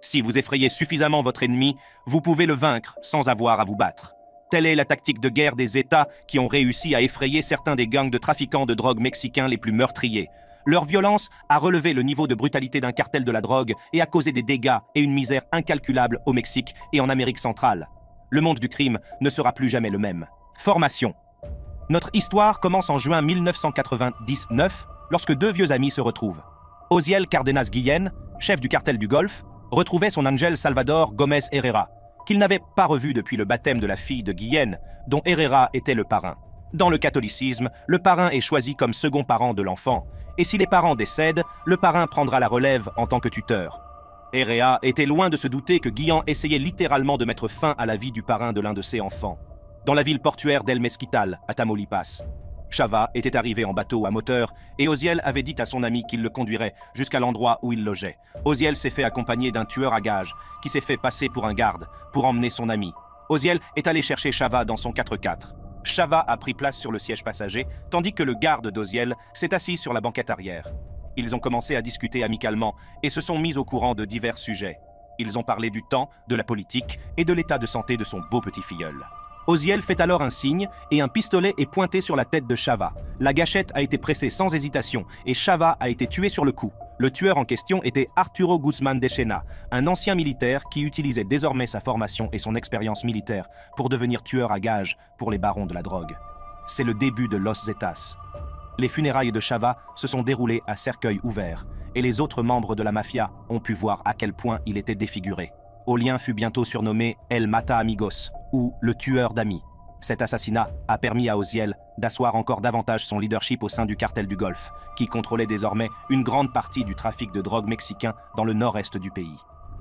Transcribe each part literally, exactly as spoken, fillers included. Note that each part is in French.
Si vous effrayez suffisamment votre ennemi, vous pouvez le vaincre sans avoir à vous battre. Telle est la tactique de guerre des États qui ont réussi à effrayer certains des gangs de trafiquants de drogue mexicains les plus meurtriers. Leur violence a relevé le niveau de brutalité d'un cartel de la drogue et a causé des dégâts et une misère incalculables au Mexique et en Amérique centrale. Le monde du crime ne sera plus jamais le même. Formation. Notre histoire commence en juin mille neuf cent quatre-vingt-dix-neuf, lorsque deux vieux amis se retrouvent. Osiel Cárdenas Guillén, chef du cartel du Golfe, retrouvait son Ángel Salvador Gómez Herrera, qu'il n'avait pas revu depuis le baptême de la fille de Guillén, dont Herrera était le parrain. Dans le catholicisme, le parrain est choisi comme second parent de l'enfant, et si les parents décèdent, le parrain prendra la relève en tant que tuteur. Herrera était loin de se douter que Guillén essayait littéralement de mettre fin à la vie du parrain de l'un de ses enfants. Dans la ville portuaire d'El Mezquital, à Tamaulipas, Chava était arrivé en bateau à moteur et Osiel avait dit à son ami qu'il le conduirait jusqu'à l'endroit où il logeait. Osiel s'est fait accompagner d'un tueur à gages qui s'est fait passer pour un garde pour emmener son ami. Osiel est allé chercher Chava dans son quatre-quatre. Chava a pris place sur le siège passager, tandis que le garde d'Osiel s'est assis sur la banquette arrière. Ils ont commencé à discuter amicalement et se sont mis au courant de divers sujets. Ils ont parlé du temps, de la politique et de l'état de santé de son beau petit filleul. Osiel fait alors un signe et un pistolet est pointé sur la tête de Chava. La gâchette a été pressée sans hésitation et Chava a été tué sur le coup. Le tueur en question était Arturo Guzmán de Chena, un ancien militaire qui utilisait désormais sa formation et son expérience militaire pour devenir tueur à gages pour les barons de la drogue. C'est le début de Los Zetas. Les funérailles de Chava se sont déroulées à cercueil ouvert et les autres membres de la mafia ont pu voir à quel point il était défiguré. Olien fut bientôt surnommé El Mata Amigos, ou le tueur d'amis. Cet assassinat a permis à Osiel d'asseoir encore davantage son leadership au sein du cartel du Golfe, qui contrôlait désormais une grande partie du trafic de drogue mexicain dans le nord-est du pays.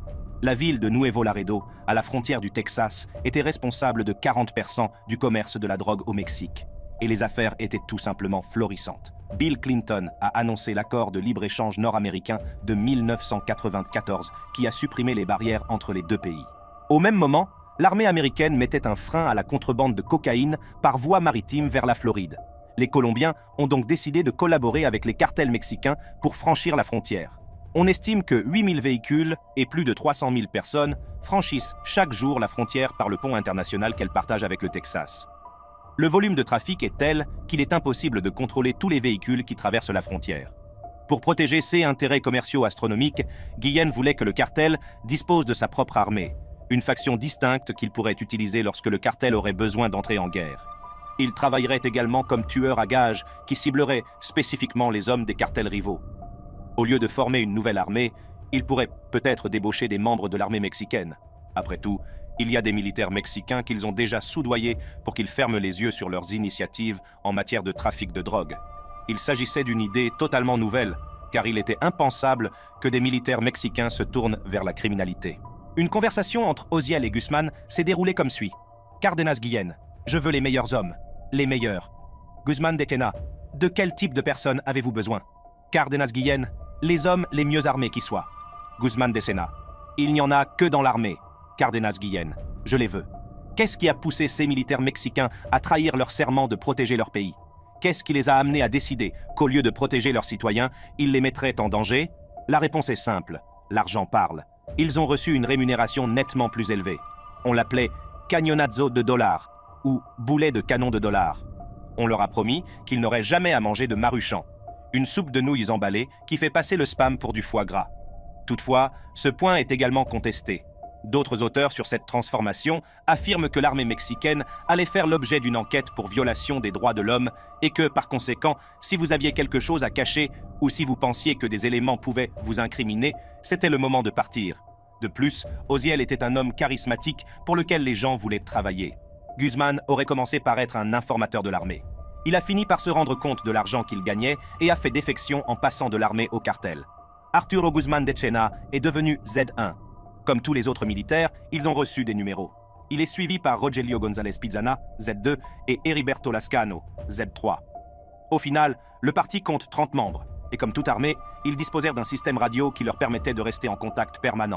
La ville de Nuevo Laredo, à la frontière du Texas, était responsable de quarante pour cent du commerce de la drogue au Mexique, et les affaires étaient tout simplement florissantes. Bill Clinton a annoncé l'accord de libre-échange nord-américain de mille neuf cent quatre-vingt-quatorze qui a supprimé les barrières entre les deux pays. Au même moment, l'armée américaine mettait un frein à la contrebande de cocaïne par voie maritime vers la Floride. Les Colombiens ont donc décidé de collaborer avec les cartels mexicains pour franchir la frontière. On estime que huit mille véhicules et plus de trois cent mille personnes franchissent chaque jour la frontière par le pont international qu'elle partage avec le Texas. Le volume de trafic est tel qu'il est impossible de contrôler tous les véhicules qui traversent la frontière. Pour protéger ses intérêts commerciaux astronomiques, Guillén voulait que le cartel dispose de sa propre armée, une faction distincte qu'il pourrait utiliser lorsque le cartel aurait besoin d'entrer en guerre. Il travaillerait également comme tueur à gages qui ciblerait spécifiquement les hommes des cartels rivaux. Au lieu de former une nouvelle armée, il pourrait peut-être débaucher des membres de l'armée mexicaine. Après tout, il y a des militaires mexicains qu'ils ont déjà soudoyés pour qu'ils ferment les yeux sur leurs initiatives en matière de trafic de drogue. Il s'agissait d'une idée totalement nouvelle, car il était impensable que des militaires mexicains se tournent vers la criminalité. Une conversation entre Osiel et Guzmán s'est déroulée comme suit. Cárdenas Guillén, je veux les meilleurs hommes, les meilleurs. Guzmán de Chena, de quel type de personnes avez-vous besoin? Cárdenas Guillén, les hommes les mieux armés qui soient. Guzmán de Chena, il n'y en a que dans l'armée. Cárdenas Guillén, je les veux. Qu'est-ce qui a poussé ces militaires mexicains à trahir leur serment de protéger leur pays? Qu'est-ce qui les a amenés à décider qu'au lieu de protéger leurs citoyens, ils les mettraient en danger? La réponse est simple, l'argent parle. Ils ont reçu une rémunération nettement plus élevée. On l'appelait cañonazo de dollars ou boulet de canon de dollars. On leur a promis qu'ils n'auraient jamais à manger de maruchan, une soupe de nouilles emballée qui fait passer le spam pour du foie gras. Toutefois, ce point est également contesté. D'autres auteurs sur cette transformation affirment que l'armée mexicaine allait faire l'objet d'une enquête pour violation des droits de l'homme et que, par conséquent, si vous aviez quelque chose à cacher ou si vous pensiez que des éléments pouvaient vous incriminer, c'était le moment de partir. De plus, Osiel était un homme charismatique pour lequel les gens voulaient travailler. Guzmán aurait commencé par être un informateur de l'armée. Il a fini par se rendre compte de l'argent qu'il gagnait et a fait défection en passant de l'armée au cartel. Arturo Guzmán de Chena est devenu Z un. Comme tous les autres militaires, ils ont reçu des numéros. Il est suivi par Rogelio González Pizana, Z deux, et Heriberto Lascano, Z trois. Au final, le parti compte trente membres, et comme toute armée, ils disposèrent d'un système radio qui leur permettait de rester en contact permanent.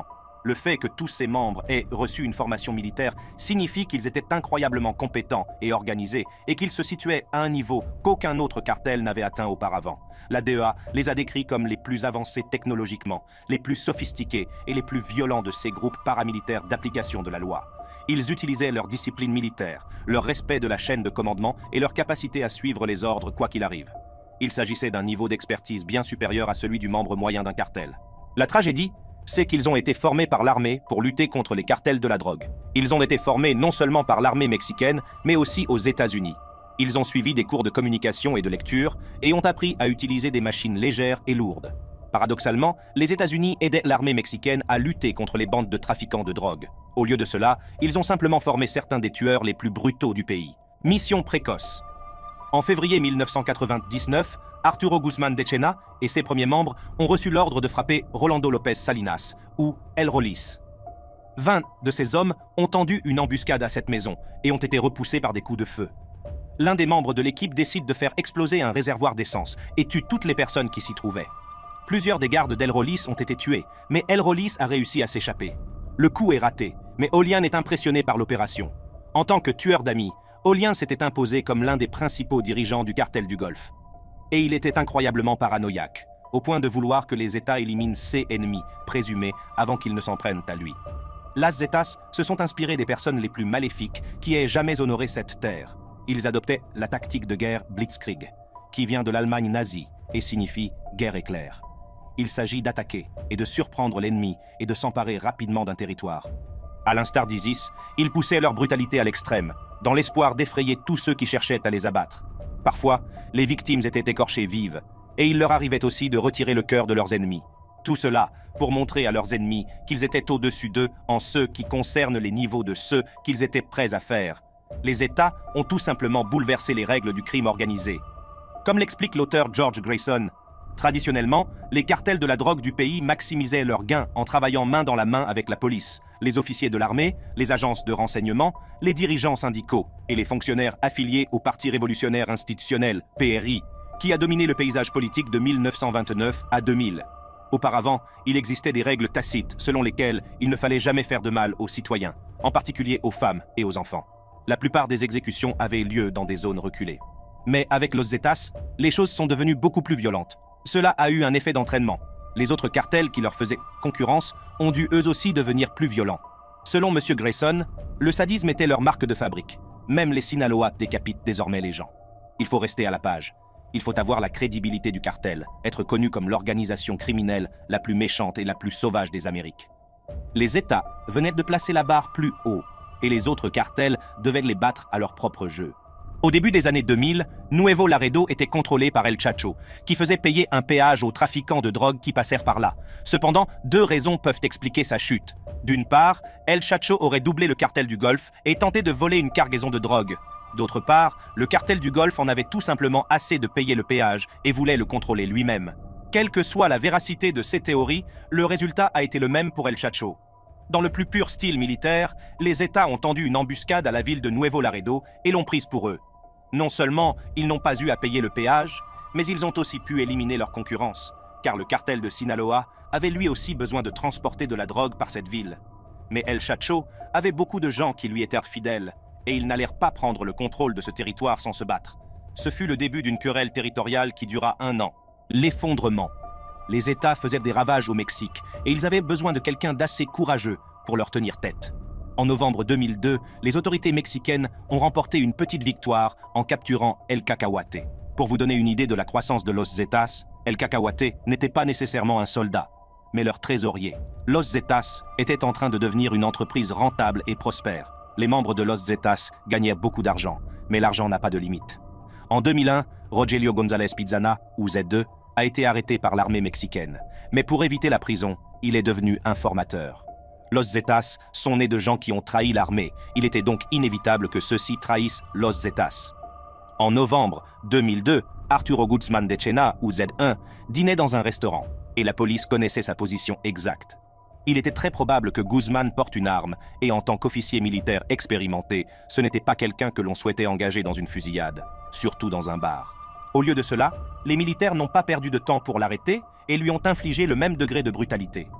Le fait que tous ses membres aient reçu une formation militaire signifie qu'ils étaient incroyablement compétents et organisés et qu'ils se situaient à un niveau qu'aucun autre cartel n'avait atteint auparavant. La D E A les a décrits comme les plus avancés technologiquement, les plus sophistiqués et les plus violents de ces groupes paramilitaires d'application de la loi. Ils utilisaient leur discipline militaire, leur respect de la chaîne de commandement et leur capacité à suivre les ordres quoi qu'il arrive. Il s'agissait d'un niveau d'expertise bien supérieur à celui du membre moyen d'un cartel. La tragédie, c'est qu'ils ont été formés par l'armée pour lutter contre les cartels de la drogue. Ils ont été formés non seulement par l'armée mexicaine, mais aussi aux États-Unis. Ils ont suivi des cours de communication et de lecture et ont appris à utiliser des machines légères et lourdes. Paradoxalement, les États-Unis aidaient l'armée mexicaine à lutter contre les bandes de trafiquants de drogue. Au lieu de cela, ils ont simplement formé certains des tueurs les plus brutaux du pays. Mission précoce. En février mille neuf cent quatre-vingt-dix-neuf, Arturo Guzmán de Chena et ses premiers membres ont reçu l'ordre de frapper Rolando López Salinas, ou El Rolis. Vingt de ces hommes ont tendu une embuscade à cette maison et ont été repoussés par des coups de feu. L'un des membres de l'équipe décide de faire exploser un réservoir d'essence et tue toutes les personnes qui s'y trouvaient. Plusieurs des gardes d'El Rolis ont été tués, mais El Rolis a réussi à s'échapper. Le coup est raté, mais Olien est impressionné par l'opération. En tant que tueur d'amis, Olien s'était imposé comme l'un des principaux dirigeants du cartel du Golfe. Et il était incroyablement paranoïaque, au point de vouloir que les États éliminent ses ennemis présumés avant qu'ils ne s'en prennent à lui. Las Zetas se sont inspirés des personnes les plus maléfiques qui aient jamais honoré cette terre. Ils adoptaient la tactique de guerre Blitzkrieg, qui vient de l'Allemagne nazie et signifie « guerre éclair ». Il s'agit d'attaquer et de surprendre l'ennemi et de s'emparer rapidement d'un territoire. À l'instar d'ISIS, ils poussaient leur brutalité à l'extrême, dans l'espoir d'effrayer tous ceux qui cherchaient à les abattre. Parfois, les victimes étaient écorchées vives, et il leur arrivait aussi de retirer le cœur de leurs ennemis. Tout cela pour montrer à leurs ennemis qu'ils étaient au-dessus d'eux en ce qui concerne les niveaux de ceux qu'ils étaient prêts à faire. Les États ont tout simplement bouleversé les règles du crime organisé. Comme l'explique l'auteur George Grayson, traditionnellement, les cartels de la drogue du pays maximisaient leurs gains en travaillant main dans la main avec la police, les officiers de l'armée, les agences de renseignement, les dirigeants syndicaux et les fonctionnaires affiliés au Parti révolutionnaire institutionnel, P R I, qui a dominé le paysage politique de mille neuf cent vingt-neuf à deux mille. Auparavant, il existait des règles tacites selon lesquelles il ne fallait jamais faire de mal aux citoyens, en particulier aux femmes et aux enfants. La plupart des exécutions avaient lieu dans des zones reculées. Mais avec Los Zetas, les choses sont devenues beaucoup plus violentes. Cela a eu un effet d'entraînement. Les autres cartels qui leur faisaient concurrence ont dû eux aussi devenir plus violents. Selon M. Grayson, le sadisme était leur marque de fabrique. Même les Sinaloa décapitent désormais les gens. Il faut rester à la page. Il faut avoir la crédibilité du cartel, être connu comme l'organisation criminelle la plus méchante et la plus sauvage des Amériques. Les États venaient de placer la barre plus haut, et les autres cartels devaient les battre à leur propre jeu. Au début des années deux mille, Nuevo Laredo était contrôlé par El Chacho, qui faisait payer un péage aux trafiquants de drogue qui passèrent par là. Cependant, deux raisons peuvent expliquer sa chute. D'une part, El Chacho aurait doublé le cartel du Golfe et tenté de voler une cargaison de drogue. D'autre part, le cartel du Golfe en avait tout simplement assez de payer le péage et voulait le contrôler lui-même. Quelle que soit la véracité de ces théories, le résultat a été le même pour El Chacho. Dans le plus pur style militaire, les États ont tendu une embuscade à la ville de Nuevo Laredo et l'ont prise pour eux. Non seulement ils n'ont pas eu à payer le péage, mais ils ont aussi pu éliminer leur concurrence, car le cartel de Sinaloa avait lui aussi besoin de transporter de la drogue par cette ville. Mais El Chacho avait beaucoup de gens qui lui étaient fidèles, et ils n'allèrent pas prendre le contrôle de ce territoire sans se battre. Ce fut le début d'une querelle territoriale qui dura un an. L'effondrement. Les États faisaient des ravages au Mexique, et ils avaient besoin de quelqu'un d'assez courageux pour leur tenir tête. En novembre deux mille deux, les autorités mexicaines ont remporté une petite victoire en capturant El Cacahuate. Pour vous donner une idée de la croissance de Los Zetas, El Cacahuate n'était pas nécessairement un soldat, mais leur trésorier. Los Zetas était en train de devenir une entreprise rentable et prospère. Les membres de Los Zetas gagnèrent beaucoup d'argent, mais l'argent n'a pas de limite. En deux mille un, Rogelio González Pizana, ou Z deux, a été arrêté par l'armée mexicaine. Mais pour éviter la prison, il est devenu informateur. Los Zetas sont nés de gens qui ont trahi l'armée. Il était donc inévitable que ceux-ci trahissent Los Zetas. En novembre deux mille deux, Arturo Guzmán de Chena, ou Z un, dînait dans un restaurant, et la police connaissait sa position exacte. Il était très probable que Guzmán porte une arme, et en tant qu'officier militaire expérimenté, ce n'était pas quelqu'un que l'on souhaitait engager dans une fusillade, surtout dans un bar. Au lieu de cela, les militaires n'ont pas perdu de temps pour l'arrêter et lui ont infligé le même degré de brutalité.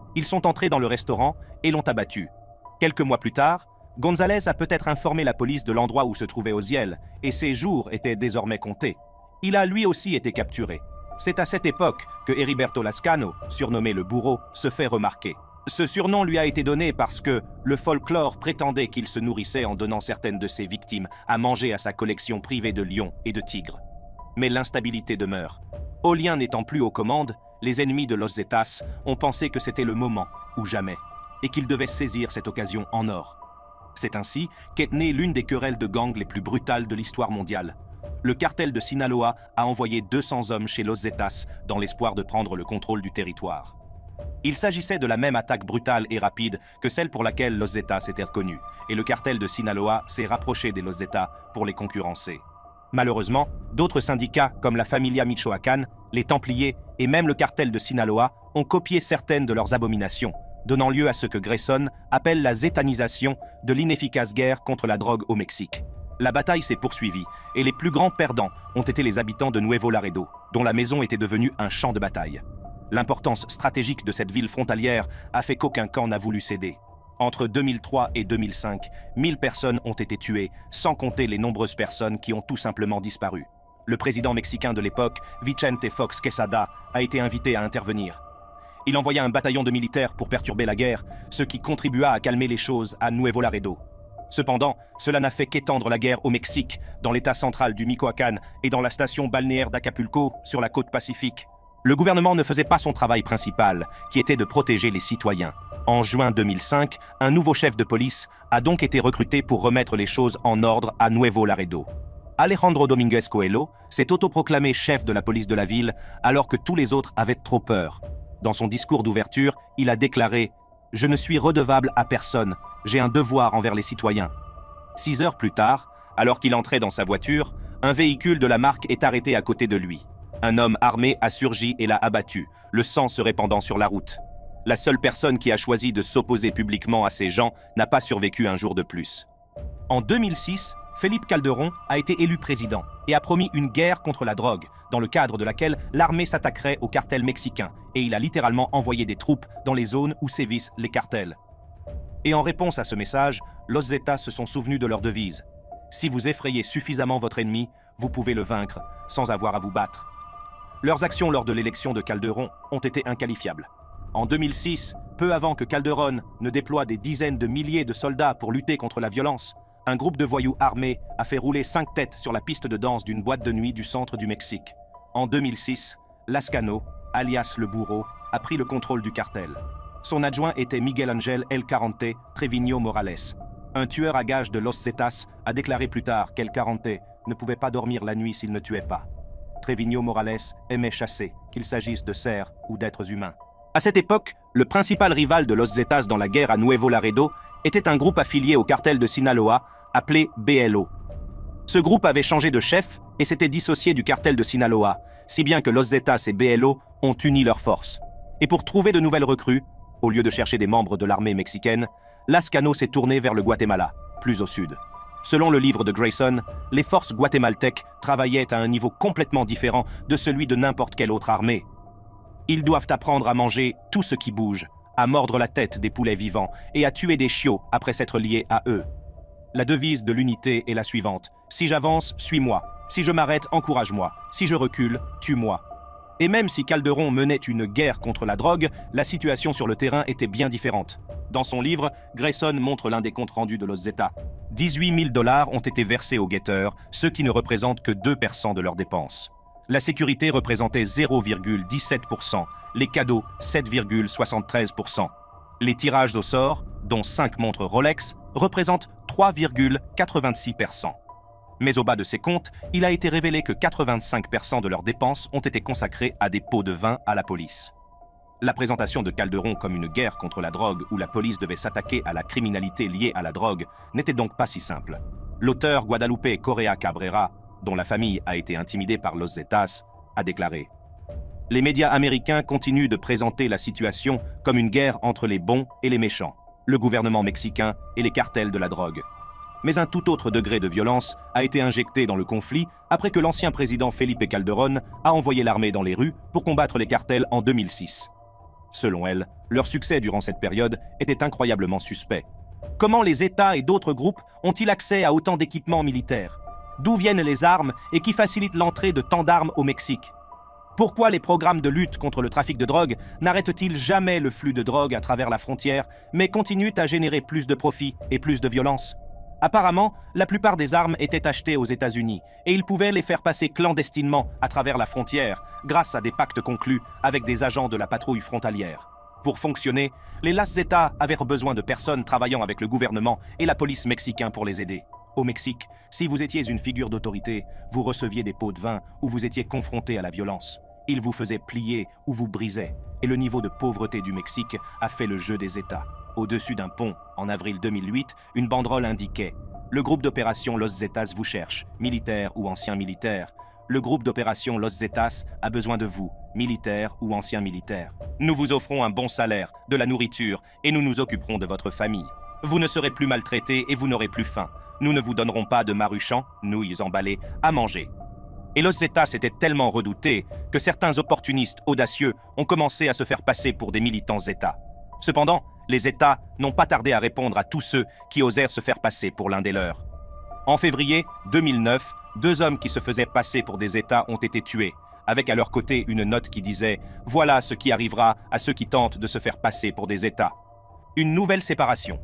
Ils sont entrés dans le restaurant et l'ont abattu. Quelques mois plus tard, González a peut-être informé la police de l'endroit où se trouvait Osiel, et ses jours étaient désormais comptés. Il a lui aussi été capturé. C'est à cette époque que Heriberto Lascano, surnommé le bourreau, se fait remarquer. Ce surnom lui a été donné parce que le folklore prétendait qu'il se nourrissait en donnant certaines de ses victimes à manger à sa collection privée de lions et de tigres. Mais l'instabilité demeure. Ollien n'étant plus aux commandes, les ennemis de Los Zetas ont pensé que c'était le moment ou jamais, et qu'ils devaient saisir cette occasion en or. C'est ainsi qu'est née l'une des querelles de gangs les plus brutales de l'histoire mondiale. Le cartel de Sinaloa a envoyé deux cents hommes chez Los Zetas dans l'espoir de prendre le contrôle du territoire. Il s'agissait de la même attaque brutale et rapide que celle pour laquelle Los Zetas était reconnu, et le cartel de Sinaloa s'est rapproché des Los Zetas pour les concurrencer. Malheureusement, d'autres syndicats comme la Familia Michoacán, les Templiers et même le cartel de Sinaloa ont copié certaines de leurs abominations, donnant lieu à ce que Grayson appelle la zétanisation de l'inefficace guerre contre la drogue au Mexique. La bataille s'est poursuivie et les plus grands perdants ont été les habitants de Nuevo Laredo, dont la maison était devenue un champ de bataille. L'importance stratégique de cette ville frontalière a fait qu'aucun camp n'a voulu céder. Entre deux mille trois et deux mille cinq, mille personnes ont été tuées, sans compter les nombreuses personnes qui ont tout simplement disparu. Le président mexicain de l'époque, Vicente Fox Quesada, a été invité à intervenir. Il envoya un bataillon de militaires pour perturber la guerre, ce qui contribua à calmer les choses à Nuevo Laredo. Cependant, cela n'a fait qu'étendre la guerre au Mexique, dans l'état central du Michoacán et dans la station balnéaire d'Acapulco, sur la côte pacifique. Le gouvernement ne faisait pas son travail principal, qui était de protéger les citoyens. En juin deux mille cinq, un nouveau chef de police a donc été recruté pour remettre les choses en ordre à Nuevo Laredo. Alejandro Domínguez Coelho s'est autoproclamé chef de la police de la ville, alors que tous les autres avaient trop peur. Dans son discours d'ouverture, il a déclaré « Je ne suis redevable à personne, j'ai un devoir envers les citoyens ». Six heures plus tard, alors qu'il entrait dans sa voiture, un véhicule de la marque est arrêté à côté de lui. Un homme armé a surgi et l'a abattu, le sang se répandant sur la route. La seule personne qui a choisi de s'opposer publiquement à ces gens n'a pas survécu un jour de plus. En deux mille six, Felipe Calderón a été élu président et a promis une guerre contre la drogue, dans le cadre de laquelle l'armée s'attaquerait aux cartels mexicains, et il a littéralement envoyé des troupes dans les zones où sévissent les cartels. Et en réponse à ce message, Los Zetas se sont souvenus de leur devise. Si vous effrayez suffisamment votre ennemi, vous pouvez le vaincre sans avoir à vous battre. Leurs actions lors de l'élection de Calderón ont été inqualifiables. En deux mille six, peu avant que Calderón ne déploie des dizaines de milliers de soldats pour lutter contre la violence, un groupe de voyous armés a fait rouler cinq têtes sur la piste de danse d'une boîte de nuit du centre du Mexique. En deux mille six, Lascano, alias le bourreau, a pris le contrôle du cartel. Son adjoint était Miguel Ángel El Carante Treviño Morales. Un tueur à gages de Los Zetas a déclaré plus tard qu'El Carante ne pouvait pas dormir la nuit s'il ne tuait pas. Treviño Morales aimait chasser, qu'il s'agisse de cerfs ou d'êtres humains. À cette époque, le principal rival de Los Zetas dans la guerre à Nuevo Laredo était un groupe affilié au cartel de Sinaloa appelé B L O. Ce groupe avait changé de chef et s'était dissocié du cartel de Sinaloa, si bien que Los Zetas et B L O ont uni leurs forces. Et pour trouver de nouvelles recrues, au lieu de chercher des membres de l'armée mexicaine, Lascano s'est tourné vers le Guatemala, plus au sud. Selon le livre de Grayson, les forces guatémaltèques travaillaient à un niveau complètement différent de celui de n'importe quelle autre armée. Ils doivent apprendre à manger tout ce qui bouge, à mordre la tête des poulets vivants et à tuer des chiots après s'être liés à eux. La devise de l'unité est la suivante. Si j'avance, suis-moi. Si je m'arrête, encourage-moi. Si je recule, tue-moi. Et même si Calderón menait une guerre contre la drogue, la situation sur le terrain était bien différente. Dans son livre, Grayson montre l'un des comptes rendus de Los Zetas. dix-huit mille dollars ont été versés aux guetteurs, ce qui ne représente que deux pour cent de leurs dépenses. La sécurité représentait zéro virgule dix-sept pour cent, les cadeaux sept virgule soixante-treize pour cent. Les tirages au sort, dont cinq montres Rolex, représentent trois virgule quatre-vingt-six pour cent. Mais au bas de ces comptes, il a été révélé que quatre-vingt-cinq pour cent de leurs dépenses ont été consacrées à des pots de vin à la police. La présentation de Calderón comme une guerre contre la drogue où la police devait s'attaquer à la criminalité liée à la drogue n'était donc pas si simple. L'auteur Guadalupe Correa Cabrera, dont la famille a été intimidée par Los Zetas, a déclaré « Les médias américains continuent de présenter la situation comme une guerre entre les bons et les méchants, le gouvernement mexicain et les cartels de la drogue. Mais un tout autre degré de violence a été injecté dans le conflit après que l'ancien président Felipe Calderón a envoyé l'armée dans les rues pour combattre les cartels en deux mille six. Selon elle, leur succès durant cette période était incroyablement suspect. Comment les États et d'autres groupes ont-ils accès à autant d'équipements militaires? D'où viennent les armes et qui facilitent l'entrée de tant d'armes au Mexique? Pourquoi les programmes de lutte contre le trafic de drogue n'arrêtent-ils jamais le flux de drogue à travers la frontière, mais continuent à générer plus de profits et plus de violence? Apparemment, la plupart des armes étaient achetées aux États-Unis et ils pouvaient les faire passer clandestinement à travers la frontière grâce à des pactes conclus avec des agents de la patrouille frontalière. Pour fonctionner, les Las Zetas avaient besoin de personnes travaillant avec le gouvernement et la police mexicain pour les aider. Au Mexique, si vous étiez une figure d'autorité, vous receviez des pots de vin ou vous étiez confronté à la violence. Ils vous faisaient plier ou vous brisaient. Et le niveau de pauvreté du Mexique a fait le jeu des États. Au-dessus d'un pont, en avril deux mille huit, une banderole indiquait « Le groupe d'opération Los Zetas vous cherche, militaires ou anciens militaires. Le groupe d'opération Los Zetas a besoin de vous, militaires ou anciens militaires. Nous vous offrons un bon salaire, de la nourriture et nous nous occuperons de votre famille. Vous ne serez plus maltraités et vous n'aurez plus faim. Nous ne vous donnerons pas de maruchan, nouilles emballées, à manger. » Et Los Zetas étaient tellement redoutés que certains opportunistes audacieux ont commencé à se faire passer pour des militants États. Cependant, les États n'ont pas tardé à répondre à tous ceux qui osèrent se faire passer pour l'un des leurs. En février deux mille neuf, deux hommes qui se faisaient passer pour des États ont été tués, avec à leur côté une note qui disait « Voilà ce qui arrivera à ceux qui tentent de se faire passer pour des États. » Une nouvelle séparation.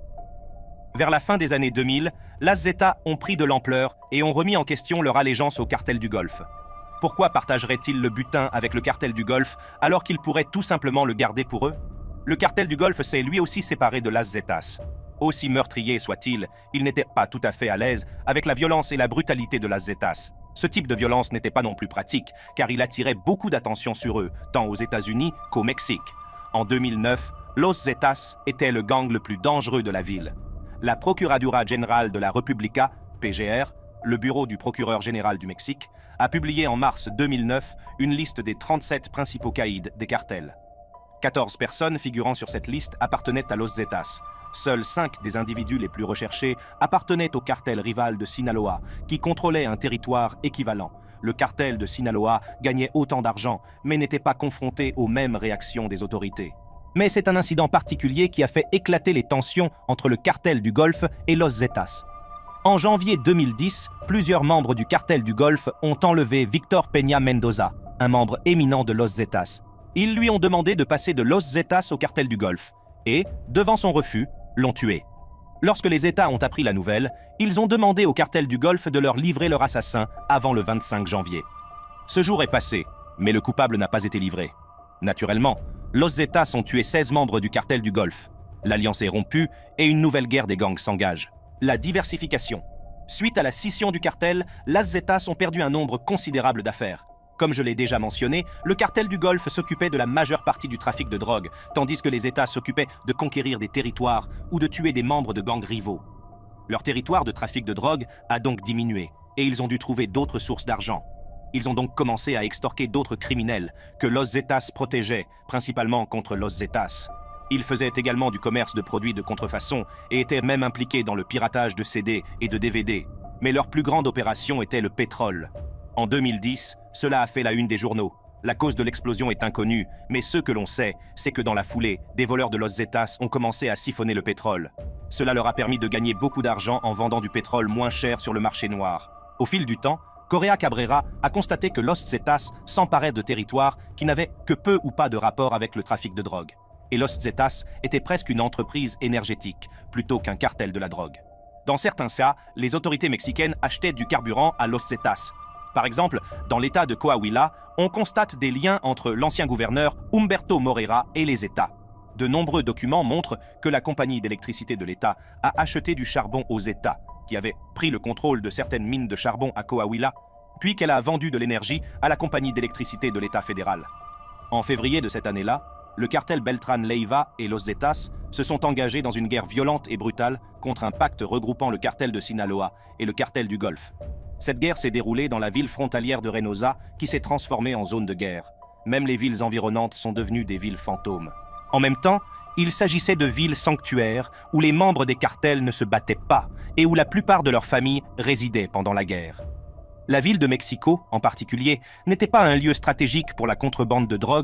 Vers la fin des années deux mille, Las Zetas ont pris de l'ampleur et ont remis en question leur allégeance au cartel du Golfe. Pourquoi partageraient-ils le butin avec le cartel du Golfe alors qu'ils pourraient tout simplement le garder pour eux? Le cartel du Golfe s'est lui aussi séparé de Las Zetas. Aussi meurtrier soit-il, il n'était pas tout à fait à l'aise avec la violence et la brutalité de Las Zetas. Ce type de violence n'était pas non plus pratique, car il attirait beaucoup d'attention sur eux, tant aux États-Unis qu'au Mexique. En deux mille neuf, Los Zetas était le gang le plus dangereux de la ville. La Procuraduría General de la República, P G R, le bureau du procureur général du Mexique, a publié en mars deux mille neuf une liste des trente-sept principaux caïds des cartels. quatorze personnes figurant sur cette liste appartenaient à Los Zetas. Seuls cinq des individus les plus recherchés appartenaient au cartel rival de Sinaloa, qui contrôlait un territoire équivalent. Le cartel de Sinaloa gagnait autant d'argent, mais n'était pas confronté aux mêmes réactions des autorités. Mais c'est un incident particulier qui a fait éclater les tensions entre le cartel du Golfe et Los Zetas. En janvier deux mille dix, plusieurs membres du cartel du Golfe ont enlevé Victor Peña Mendoza, un membre éminent de Los Zetas. Ils lui ont demandé de passer de Los Zetas au cartel du Golfe et, devant son refus, l'ont tué. Lorsque les États ont appris la nouvelle, ils ont demandé au cartel du Golfe de leur livrer leur assassin avant le vingt-cinq janvier. Ce jour est passé, mais le coupable n'a pas été livré. Naturellement, Los Zetas ont tué seize membres du cartel du Golfe. L'alliance est rompue et une nouvelle guerre des gangs s'engage. La diversification. Suite à la scission du cartel, Las Zetas ont perdu un nombre considérable d'affaires. Comme je l'ai déjà mentionné, le cartel du Golfe s'occupait de la majeure partie du trafic de drogue, tandis que les États s'occupaient de conquérir des territoires ou de tuer des membres de gangs rivaux. Leur territoire de trafic de drogue a donc diminué, et ils ont dû trouver d'autres sources d'argent. Ils ont donc commencé à extorquer d'autres criminels que Los Zetas protégeait, principalement contre Los Zetas. Ils faisaient également du commerce de produits de contrefaçon et étaient même impliqués dans le piratage de C D et de D V D. Mais leur plus grande opération était le pétrole. En deux mille dix, cela a fait la une des journaux. La cause de l'explosion est inconnue, mais ce que l'on sait, c'est que dans la foulée, des voleurs de Los Zetas ont commencé à siphonner le pétrole. Cela leur a permis de gagner beaucoup d'argent en vendant du pétrole moins cher sur le marché noir. Au fil du temps, Correa Cabrera a constaté que Los Zetas s'emparait de territoires qui n'avaient que peu ou pas de rapport avec le trafic de drogue. Et Los Zetas était presque une entreprise énergétique, plutôt qu'un cartel de la drogue. Dans certains cas, les autorités mexicaines achetaient du carburant à Los Zetas. Par exemple, dans l'État de Coahuila, on constate des liens entre l'ancien gouverneur Humberto Moreira et les États. De nombreux documents montrent que la compagnie d'électricité de l'État a acheté du charbon aux États, qui avaient pris le contrôle de certaines mines de charbon à Coahuila, puis qu'elle a vendu de l'énergie à la compagnie d'électricité de l'État fédéral. En février de cette année-là, le cartel Beltrán Leiva et Los Zetas se sont engagés dans une guerre violente et brutale contre un pacte regroupant le cartel de Sinaloa et le cartel du Golfe. Cette guerre s'est déroulée dans la ville frontalière de Reynosa qui s'est transformée en zone de guerre. Même les villes environnantes sont devenues des villes fantômes. En même temps, il s'agissait de villes sanctuaires où les membres des cartels ne se battaient pas et où la plupart de leurs familles résidaient pendant la guerre. La ville de Mexico, en particulier, n'était pas un lieu stratégique pour la contrebande de drogue,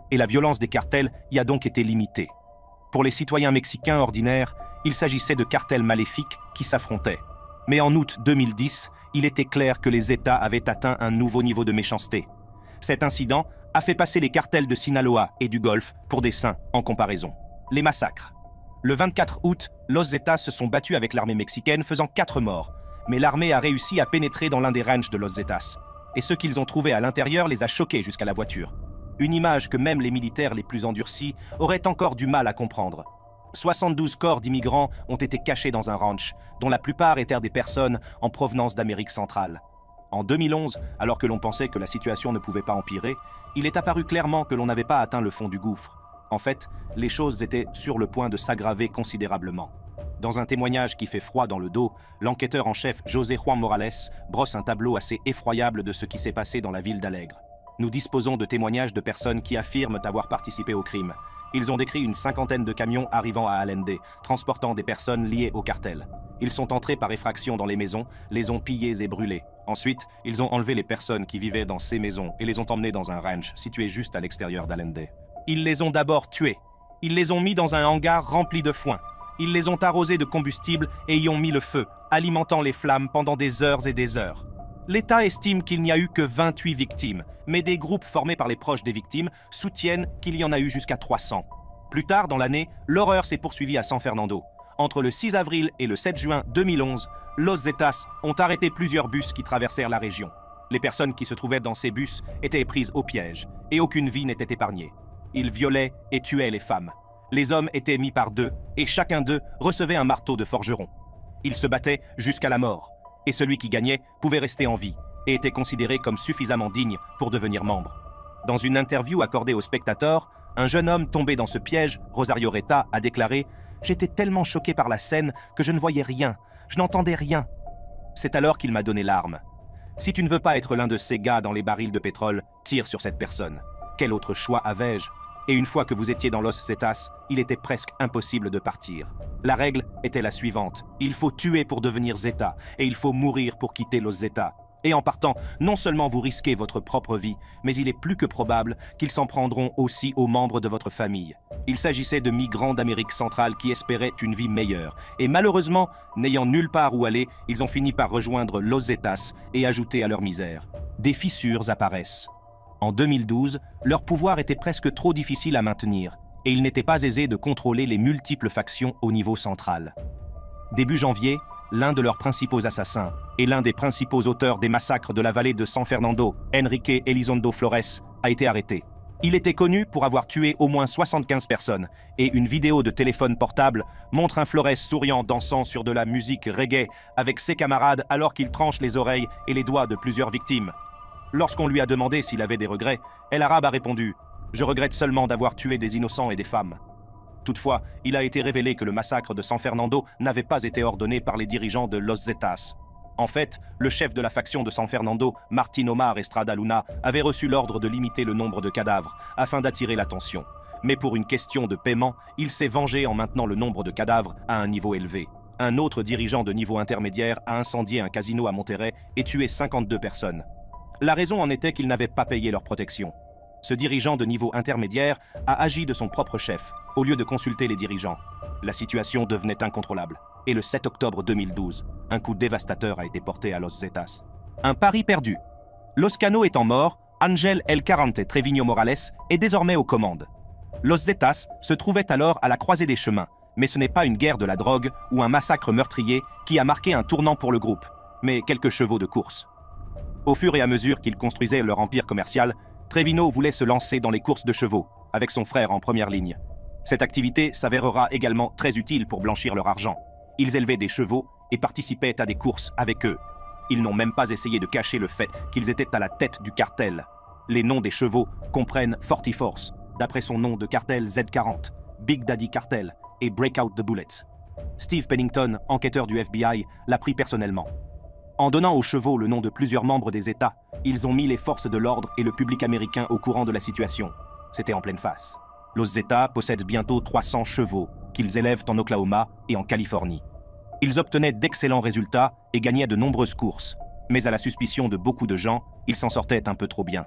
et la violence des cartels y a donc été limitée. Pour les citoyens mexicains ordinaires, il s'agissait de cartels maléfiques qui s'affrontaient. Mais en août deux mille dix, il était clair que les États avaient atteint un nouveau niveau de méchanceté. Cet incident a fait passer les cartels de Sinaloa et du Golfe pour des saints en comparaison. Les massacres. Le vingt-quatre août, Los Zetas se sont battus avec l'armée mexicaine, faisant quatre morts. Mais l'armée a réussi à pénétrer dans l'un des ranchs de Los Zetas. Et ce qu'ils ont trouvé à l'intérieur les a choqués jusqu'à la voiture. Une image que même les militaires les plus endurcis auraient encore du mal à comprendre. soixante-douze corps d'immigrants ont été cachés dans un ranch, dont la plupart étaient des personnes en provenance d'Amérique centrale. En deux mille onze, alors que l'on pensait que la situation ne pouvait pas empirer, il est apparu clairement que l'on n'avait pas atteint le fond du gouffre. En fait, les choses étaient sur le point de s'aggraver considérablement. Dans un témoignage qui fait froid dans le dos, l'enquêteur en chef José Juan Morales brosse un tableau assez effroyable de ce qui s'est passé dans la ville d'Alegre. Nous disposons de témoignages de personnes qui affirment avoir participé au crime. Ils ont décrit une cinquantaine de camions arrivant à Allende, transportant des personnes liées au cartel. Ils sont entrés par effraction dans les maisons, les ont pillées et brûlées. Ensuite, ils ont enlevé les personnes qui vivaient dans ces maisons et les ont emmenées dans un ranch situé juste à l'extérieur d'Allende. Ils les ont d'abord tués. Ils les ont mis dans un hangar rempli de foin. Ils les ont arrosés de combustible et y ont mis le feu, alimentant les flammes pendant des heures et des heures. L'État estime qu'il n'y a eu que vingt-huit victimes, mais des groupes formés par les proches des victimes soutiennent qu'il y en a eu jusqu'à trois cents. Plus tard dans l'année, l'horreur s'est poursuivie à San Fernando. Entre le six avril et le sept juin deux mille onze, Los Zetas ont arrêté plusieurs bus qui traversèrent la région. Les personnes qui se trouvaient dans ces bus étaient prises au piège, et aucune vie n'était épargnée. Ils violaient et tuaient les femmes. Les hommes étaient mis par deux, et chacun d'eux recevait un marteau de forgeron. Ils se battaient jusqu'à la mort. Et celui qui gagnait pouvait rester en vie et était considéré comme suffisamment digne pour devenir membre. Dans une interview accordée aux spectateurs, un jeune homme tombé dans ce piège, Rosario Reta, a déclaré « J'étais tellement choqué par la scène que je ne voyais rien, je n'entendais rien. » C'est alors qu'il m'a donné l'arme. Si tu ne veux pas être l'un de ces gars dans les barils de pétrole, tire sur cette personne. Quel autre choix avais-je? Et une fois que vous étiez dans Los Zetas, il était presque impossible de partir. La règle était la suivante. Il faut tuer pour devenir Zeta, et il faut mourir pour quitter Los Zetas. Et en partant, non seulement vous risquez votre propre vie, mais il est plus que probable qu'ils s'en prendront aussi aux membres de votre famille. Il s'agissait de migrants d'Amérique centrale qui espéraient une vie meilleure. Et malheureusement, n'ayant nulle part où aller, ils ont fini par rejoindre Los Zetas et ajouter à leur misère. Des fissures apparaissent. En deux mille douze, leur pouvoir était presque trop difficile à maintenir, et il n'était pas aisé de contrôler les multiples factions au niveau central. Début janvier, l'un de leurs principaux assassins et l'un des principaux auteurs des massacres de la vallée de San Fernando, Enrique Elizondo Flores, a été arrêté. Il était connu pour avoir tué au moins soixante-quinze personnes, et une vidéo de téléphone portable montre un Flores souriant dansant sur de la musique reggae avec ses camarades alors qu'il tranche les oreilles et les doigts de plusieurs victimes. Lorsqu'on lui a demandé s'il avait des regrets, El Arabe a répondu « Je regrette seulement d'avoir tué des innocents et des femmes ». Toutefois, il a été révélé que le massacre de San Fernando n'avait pas été ordonné par les dirigeants de Los Zetas. En fait, le chef de la faction de San Fernando, Martín Omar Estrada Luna, avait reçu l'ordre de limiter le nombre de cadavres afin d'attirer l'attention. Mais pour une question de paiement, il s'est vengé en maintenant le nombre de cadavres à un niveau élevé. Un autre dirigeant de niveau intermédiaire a incendié un casino à Monterrey et tué cinquante-deux personnes. La raison en était qu'ils n'avaient pas payé leur protection. Ce dirigeant de niveau intermédiaire a agi de son propre chef, au lieu de consulter les dirigeants. La situation devenait incontrôlable. Et le sept octobre deux mille douze, un coup dévastateur a été porté à Los Zetas. Un pari perdu. Loscano étant mort, Ángel El Quarante Treviño Morales est désormais aux commandes. Los Zetas se trouvait alors à la croisée des chemins, mais ce n'est pas une guerre de la drogue ou un massacre meurtrier qui a marqué un tournant pour le groupe, mais quelques chevaux de course. Au fur et à mesure qu'ils construisaient leur empire commercial, Trevino voulait se lancer dans les courses de chevaux, avec son frère en première ligne. Cette activité s'avérera également très utile pour blanchir leur argent. Ils élevaient des chevaux et participaient à des courses avec eux. Ils n'ont même pas essayé de cacher le fait qu'ils étaient à la tête du cartel. Les noms des chevaux comprennent Forty Force, d'après son nom de cartel Z quarante, Big Daddy Cartel et Breakout the Bullets. Steve Pennington, enquêteur du F B I, l'a pris personnellement. En donnant aux chevaux le nom de plusieurs membres des États, ils ont mis les forces de l'ordre et le public américain au courant de la situation. C'était en pleine face. Los Zetas possèdent bientôt trois cents chevaux qu'ils élèvent en Oklahoma et en Californie. Ils obtenaient d'excellents résultats et gagnaient de nombreuses courses. Mais à la suspicion de beaucoup de gens, ils s'en sortaient un peu trop bien.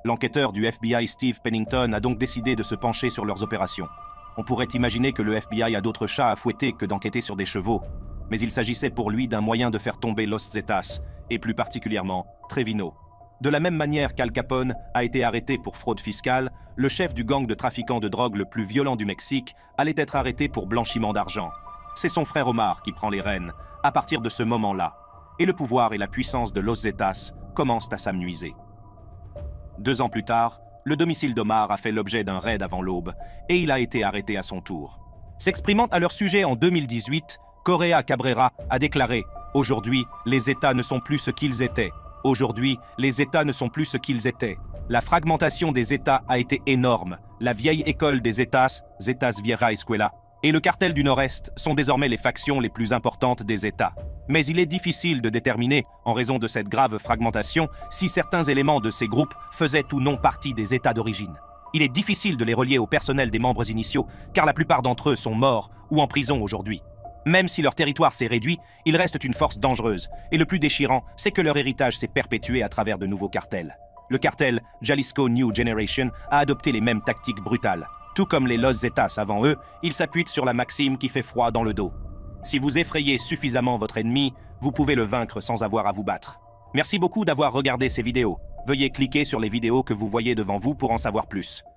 L'enquêteur du F B I Steve Pennington a donc décidé de se pencher sur leurs opérations. On pourrait imaginer que le F B I a d'autres chats à fouetter que d'enquêter sur des chevaux, mais il s'agissait pour lui d'un moyen de faire tomber Los Zetas, et plus particulièrement Trevino. De la même manière qu'Al Capone a été arrêté pour fraude fiscale, le chef du gang de trafiquants de drogue le plus violent du Mexique allait être arrêté pour blanchiment d'argent. C'est son frère Omar qui prend les rênes à partir de ce moment-là, et le pouvoir et la puissance de Los Zetas commencent à s'amenuiser. Deux ans plus tard, le domicile d'Omar a fait l'objet d'un raid avant l'aube, et il a été arrêté à son tour. S'exprimant à leur sujet en deux mille dix-huit, Correa Cabrera a déclaré « Aujourd'hui, les États ne sont plus ce qu'ils étaient. Aujourd'hui, les États ne sont plus ce qu'ils étaient. La fragmentation des États a été énorme. La vieille école des États, Zetas Vieja Escuela, et le cartel du Nord-Est sont désormais les factions les plus importantes des États. Mais il est difficile de déterminer, en raison de cette grave fragmentation, si certains éléments de ces groupes faisaient ou non partie des États d'origine. Il est difficile de les relier au personnel des membres initiaux, car la plupart d'entre eux sont morts ou en prison aujourd'hui. Même si leur territoire s'est réduit, ils restent une force dangereuse, et le plus déchirant, c'est que leur héritage s'est perpétué à travers de nouveaux cartels. Le cartel Jalisco New Generation a adopté les mêmes tactiques brutales. Tout comme les Los Zetas avant eux, ils s'appuient sur la maxime qui fait froid dans le dos. Si vous effrayez suffisamment votre ennemi, vous pouvez le vaincre sans avoir à vous battre. Merci beaucoup d'avoir regardé ces vidéos. Veuillez cliquer sur les vidéos que vous voyez devant vous pour en savoir plus.